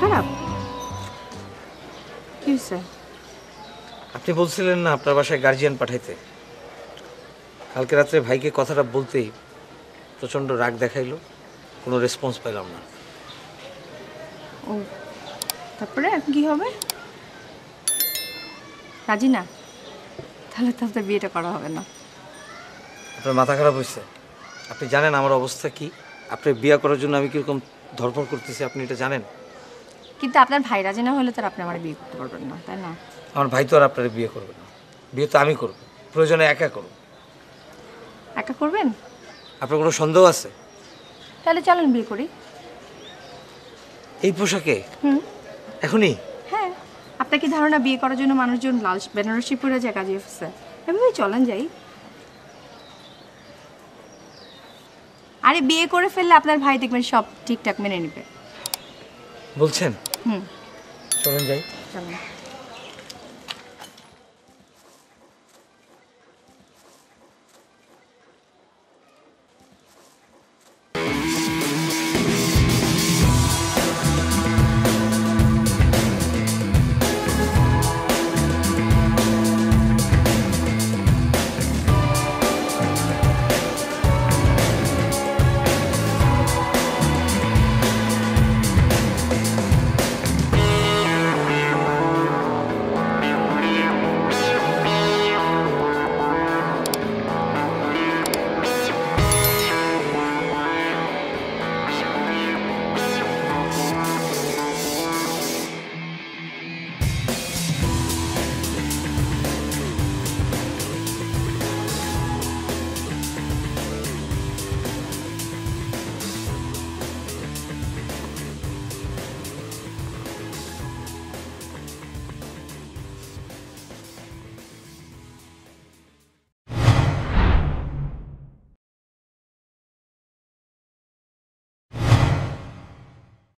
খারাপ? কি হয়েছে? আপনি বলছিলেন না আপনার বাসায় গার্জিয়ান পাঠাইতে। কালকে রাত্রে ভাইকে কথাটা বলতেই প্রচণ্ড রাগ দেখাইলো, কোনো রেসপন্স পেলাম না। ও, তারপরে এখন কি হবে? রাজি না? তাহলে তো আপনার বিয়েটা করা হবে না। আপনার মাথা খারাপ হয়েছে? আপনি জানেন আমার অবস্থা কি? আপনি বিয়ে করার জন্য আমি কীরকম ধরফর করতেছি, আপনি এটা জানেন? কিন্তু আপনার ভাই রাজি না হলে তো আপনি আমার বিয়ে করতে পারবেন না, তাই না? আমার ভাই তো আর আপনার বিয়ে করবে না, বিয়ে তো আমি করব, প্রয়োজনে একা করব। একা করবেন? আপনার কোনো সন্দেহ আছে? তাহলে চলেন বিয়ে করি। এই পোশাকে? হুম। এখনই? হ্যাঁ। আপনার কি ধারণা বিয়ে করার জন্য মানুষজন লাল বেনারসি পরে যায় কাজী অফিসে? এভাবেই চলেন যাই। আরে বিয়ে করে ফেললে আপনার ভাই দেখবেন সব ঠিকঠাক মেনে নেবে। বলছেন? হুম, চলেন যাই। চলেন।